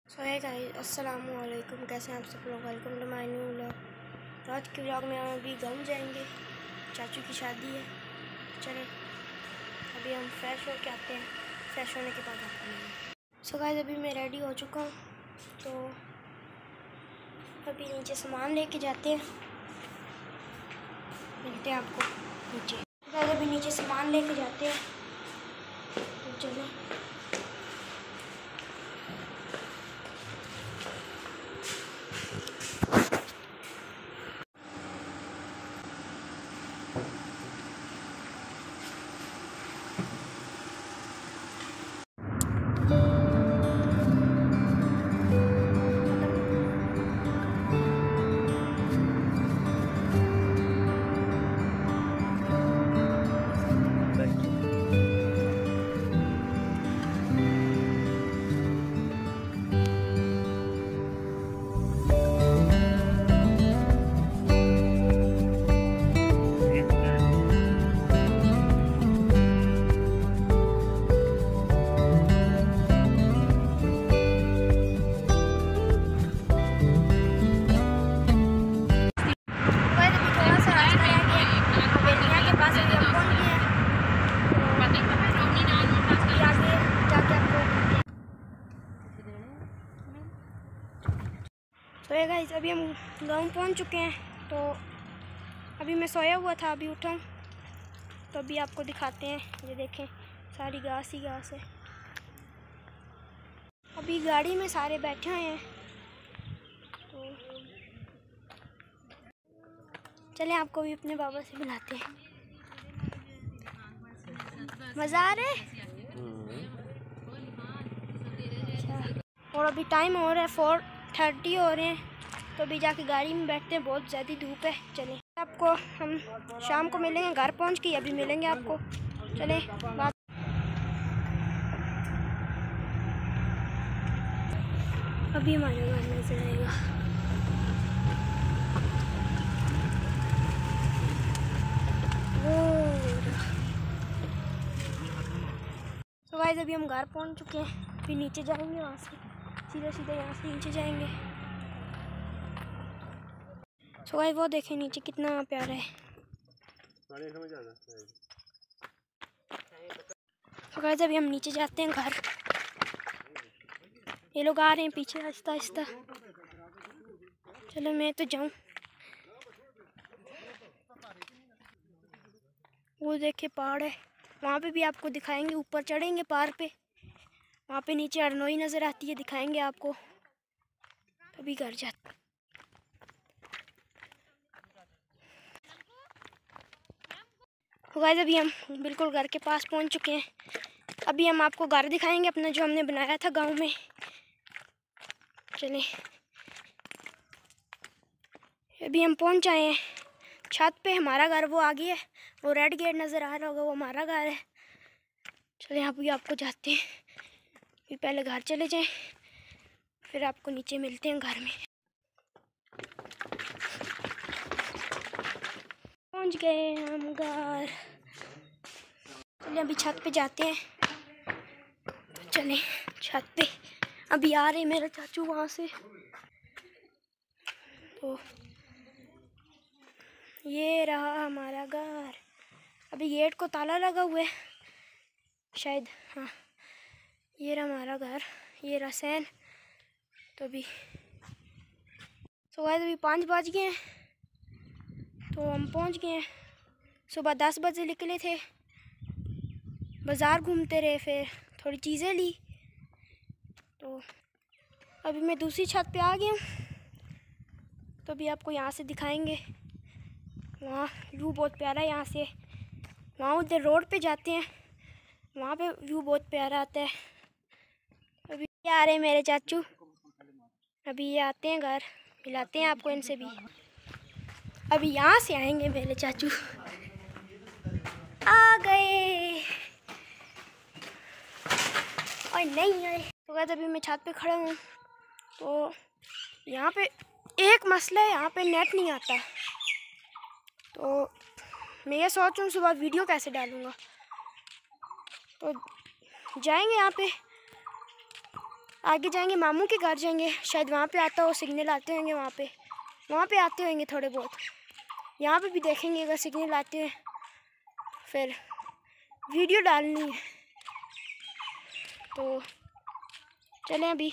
सो hey guys, अस्सलामु अलैकुम। कैसे हैं आप सब लोग? Welcome to my new vlog. आज के व्लॉग में हम अभी गाँव जाएंगे, चाचू की शादी है। चले अभी हम फ्रेश होके आते हैं, फ्रेश होने के बाद आते हैं। सो गाइस, अभी मैं रेडी हो चुका हूँ, तो अभी नीचे सामान लेके जाते हैं, मिलते हैं आपको नीचे। गाइस, अभी नीचे सामान लेके जाते हैं, तो चलें। तो ये गाइस, अभी हम गाँव पहुंच चुके हैं। तो अभी मैं सोया हुआ था, अभी उठा हूँ, तो अभी आपको दिखाते हैं। ये देखें, सारी घास ही घास है। अभी गाड़ी में सारे बैठे हुए हैं, तो चलें आपको भी अपने बाबा से बुलाते हैं। मज़ा आ रहा है। और अभी टाइम हो रहा है 4:30 हो रहे हैं, तो अभी जाके गाड़ी में बैठते हैं, बहुत ज़्यादा धूप है। चलें, आपको हम शाम को मिलेंगे, घर पहुंच के अभी मिलेंगे आपको। चलें बात। अभी हमारे घर नजर आएगा। तो गाइस, अभी हम घर पहुंच चुके हैं, फिर नीचे जाएंगे, वहाँ से सीधे सीधे यहाँ से नीचे जाएंगे। तो गाइस, वो देखें नीचे कितना प्यारा है। तो गाइस, अभी हम नीचे जाते हैं घर। ये लोग आ रहे हैं पीछे आहिस्ता आहिस्ता। चलो मैं तो जाऊं। वो देखे पहाड़ है, वहाँ पे भी आपको दिखाएंगे। ऊपर चढ़ेंगे पहाड़ पे, वहाँ पे नीचे अरनोई नज़र आती है, दिखाएंगे आपको। अभी घर जाते। तो गाइस, अभी हम बिल्कुल घर के पास पहुँच चुके हैं। अभी हम आपको घर दिखाएंगे अपना, जो हमने बनाया था गांव में। चलें, अभी हम पहुँच आए हैं छत पे। हमारा घर वो आगे है, वो रेड गेट नज़र आ रहा होगा, वो हमारा घर है। चलें अभी आपको जाते हैं, अभी पहले घर चले जाएं, फिर आपको नीचे मिलते हैं घर में। पहुंच गए हम घर। चलें अभी छत पे जाते हैं। चलें छत पे, अभी आ रहे मेरे चाचू वहाँ से। तो ये रहा हमारा घर। अभी गेट को ताला लगा हुआ है शायद, हाँ। ये रहा हमारा घर, ये रहा सैन। तो अभी सुबह अभी 5 बज गए हैं, तो हम पहुंच गए हैं। सुबह 10 बजे निकले थे, बाज़ार घूमते रहे, फिर थोड़ी चीज़ें ली। तो अभी मैं दूसरी छत पे आ गया हूँ, तो अभी आपको यहाँ से दिखाएंगे। वहाँ व्यू बहुत प्यारा है यहाँ से। वहाँ उधर रोड पे जाते हैं, वहाँ पे व्यू बहुत प्यारा आता है। अभी ये आ रहे हैं मेरे चाचू, अभी ये आते हैं घर, मिलाते हैं आपको इनसे भी। अभी यहाँ से आएंगे मेरे चाचू। आ गए और नहीं आए। तो कहते अभी मैं छत पे खड़ा हूँ, तो यहाँ पे एक मसला है, यहाँ पे नेट नहीं आता। तो मैं ये सोच रहा हूँ सुबह वीडियो कैसे डालूँगा। तो जाएंगे यहाँ पे, आगे जाएंगे, मामू के घर जाएंगे, शायद वहाँ पे आता हो, सिग्नल आते होंगे वहाँ पे आते होंगे थोड़े बहुत। यहाँ पे भी देखेंगे अगर सिग्नल आते हैं, फिर वीडियो डालनी है। तो चलें, अभी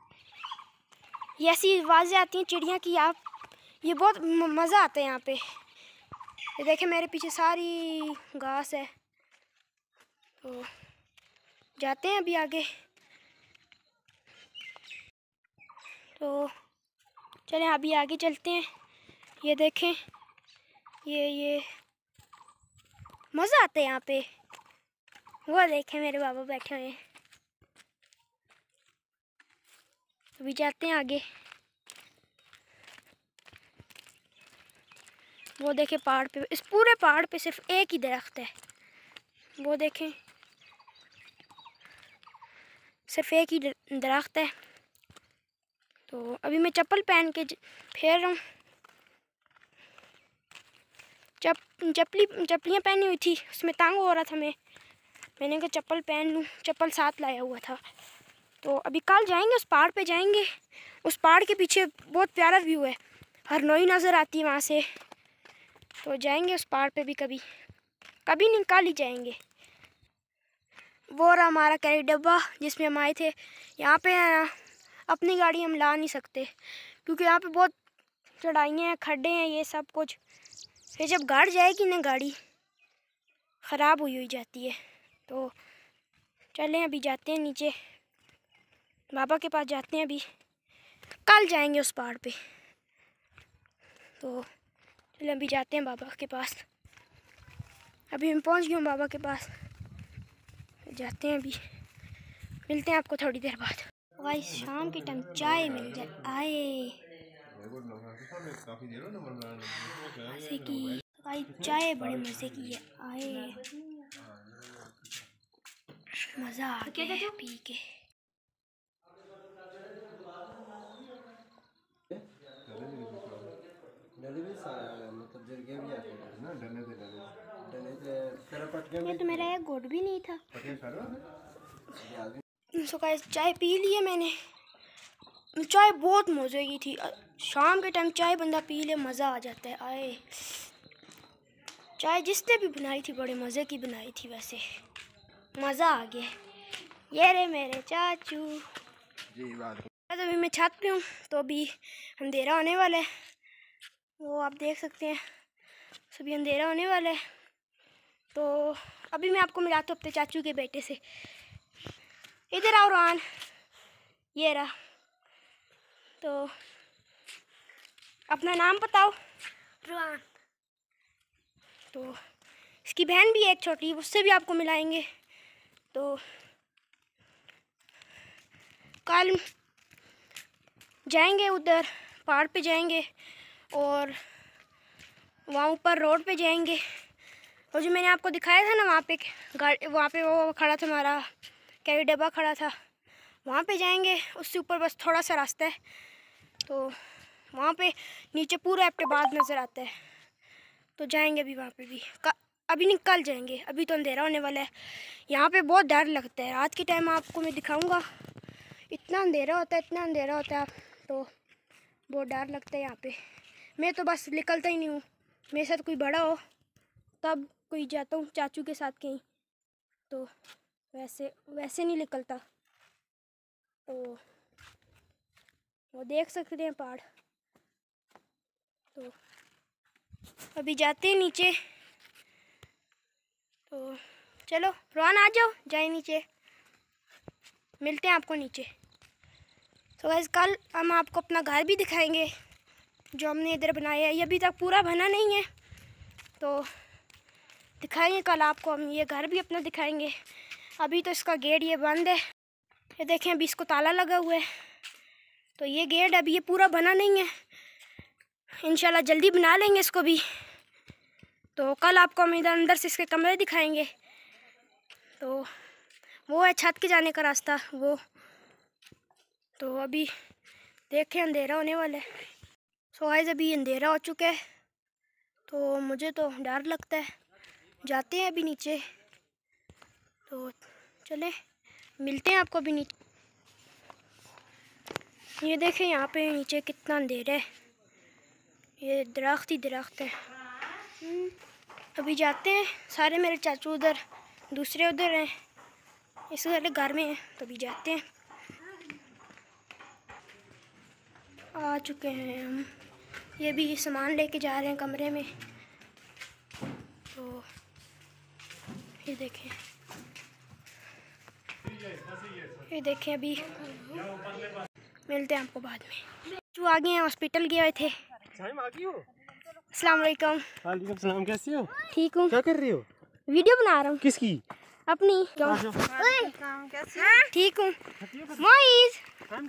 ये ऐसी आवाज़ें आती हैं चिड़िया की, आप ये बहुत मज़ा आता है यहाँ पे। ये देखें मेरे पीछे सारी घास है। तो जाते हैं अभी आगे। तो चलें अभी आगे चलते हैं। ये देखें, ये मज़ा आता है यहाँ पे। वो देखें मेरे बाबा बैठे हुए हैं। अभी जाते हैं आगे। वो देखें पहाड़ पे, इस पूरे पहाड़ पे सिर्फ एक ही दरख्त है। वो देखें सिर्फ एक ही दरख्त है। तो अभी मैं चप्पल पहन के फेर रहा हूँ। चप्पलियाँ पहनी हुई थी, उसमें तंग हो रहा था मैंने कहा चप्पल पहन लूँ, चप्पल साथ लाया हुआ था। तो अभी कल जाएंगे, उस पहाड़ पे जाएंगे। उस पहाड़ के पीछे बहुत प्यारा व्यू है, हरनोई नज़र आती है वहाँ से। तो जाएंगे उस पहाड़ पे भी कभी नहीं, कल ही जाएंगे। वो रहा हमारा कैरी डब्बा जिसमें हम आए थे। यहाँ पे अपनी गाड़ी हम ला नहीं सकते क्योंकि यहाँ पे बहुत चढ़ाइयाँ हैं, खड्डे हैं, ये सब कुछ। फिर जब घर जाएगी ना, गाड़ी ख़राब हुई जाती है। तो चलें अभी जाते हैं नीचे, बाबा के पास जाते हैं। अभी कल जाएंगे उस पहाड़ पे। तो चलें अभी जाते हैं बाबा के पास। अभी मैं पहुंच गया हूँ बाबा के पास, जाते हैं। अभी मिलते हैं आपको थोड़ी देर बाद। भाई शाम के टाइम चाय मिल जाए आए मज़े की। भाई चाय बड़े मज़े की है आए, मज़ा आ गया पी के। ये तो मेरा एक घोट भी नहीं था। सो गाइस चाय पी ली है मैंने। चाय बहुत मज़े की थी। शाम के टाइम चाय बंदा पी ले मज़ा आ जाता है आए। चाय जिसने भी बनाई थी बड़े मज़े की बनाई थी, वैसे मज़ा आ गया। ये रे मेरे चाचू जी। तो अभी मैं छत पे हूँ, तो अभी अंधेरा होने वाला है। वो आप देख सकते हैं, सभी अंधेरा होने वाला है। तो अभी मैं आपको मिलाता हूँ अपने चाचू के बेटे से। इधर आओ रोहान, ये रहा। तो अपना नाम बताओ। रोहान। तो इसकी बहन भी है एक छोटी, उससे भी आपको मिलाएंगे। तो कल जाएंगे उधर पहाड़ पे जाएंगे और वहाँ ऊपर रोड पे जाएंगे। और जो मैंने आपको दिखाया था ना, वहाँ पे वो खड़ा था, हमारा कैरी डब्बा खड़ा था, वहाँ पे जाएंगे। उससे ऊपर बस थोड़ा सा रास्ता है। तो वहाँ पे नीचे पूरा एबटाबाद नज़र आता है। तो जाएंगे अभी वहाँ पे भी। अभी नहीं, कल जाएंगे। अभी तो अंधेरा होने वाला है। यहाँ पे बहुत डर लगता है रात के टाइम, आपको मैं दिखाऊंगा। इतना अंधेरा होता है, तो बहुत डर लगता है यहाँ पे। मैं तो बस निकलता ही नहीं हूँ। मेरे साथ कोई बड़ा हो तब कोई जाता हूँ चाचू के साथ कहीं, तो वैसे नहीं निकलता। तो वो देख सकते हैं पहाड़। तो अभी जाते हैं नीचे। तो चलो रोहन आ जाओ, जाए नीचे, मिलते हैं आपको नीचे। तो गाइस कल हम आपको अपना घर भी दिखाएंगे जो हमने इधर बनाया है। ये अभी तक पूरा बना नहीं है, तो दिखाएंगे कल आपको हम। ये घर भी अपना दिखाएंगे। अभी तो इसका गेट ये बंद है, ये देखें अभी इसको ताला लगा हुआ है। तो ये गेट अभी ये पूरा बना नहीं है, इंशाल्लाह जल्दी बना लेंगे इसको भी। तो कल आपको हम इधर अंदर से इसके कमरे दिखाएंगे। तो वो है छत के जाने का रास्ता वो। तो अभी देखें अंधेरा होने वाला है। सो गाइस अभी अंधेरा हो चुका है, तो मुझे तो डर लगता है। जाते हैं अभी नीचे। तो चलें मिलते हैं आपको अभी नीचे। ये देखें यहाँ पे नीचे कितना अंधेरा है, ये दरख्त ही दरख्त है। अभी जाते हैं, सारे मेरे चाचू उधर, दूसरे उधर हैं, इस वाले घर में हैं, तो अभी जाते हैं। आ चुके हैं हम, ये भी सामान लेके जा रहे हैं कमरे में। तो ये देखें, अभी मिलते हैं आपको बाद में। जो आ गए हैं, हॉस्पिटल गए हुए थे। अस्सलाम वालेकुम। वालेकुम सलाम, कैसी हो? ठीक हूँ। क्या कर रही हो? वीडियो बना रहा हूँ। किसकी? अपनी। ठीक हूँ। मोइज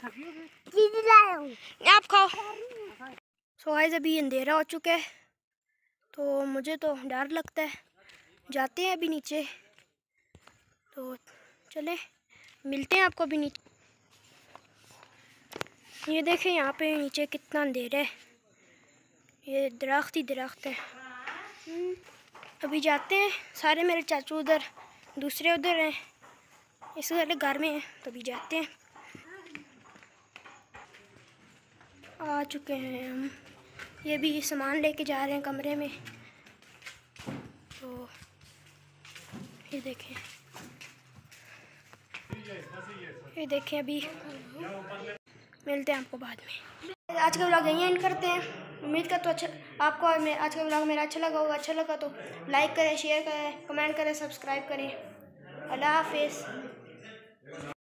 आप खाओ। सो गाइस, अभी अंधेरा हो चुका है, तो मुझे तो डर लगता है। जाते हैं अभी नीचे, तो चले मिलते हैं आपको अभी नीचे। ये देखें यहाँ पे नीचे कितना अंधेरा है, ये दरख्त ही दरख्त है। अभी जाते हैं, सारे मेरे चाचू उधर, दूसरे उधर हैं, इस वाले घर में हैं, तो अभी जाते हैं। आ चुके हैं हम, ये भी सामान लेके जा रहे हैं कमरे में। तो ये देखें, अभी मिलते हैं आपको बाद में। आज का व्लॉग यहीं एंड करते हैं। उम्मीद का तो आपको आज का व्लॉग मेरा अच्छा लगा होगा। अच्छा लगा तो लाइक करें, शेयर करें, कमेंट करें, सब्सक्राइब करें। अल्लाह हाफिज़।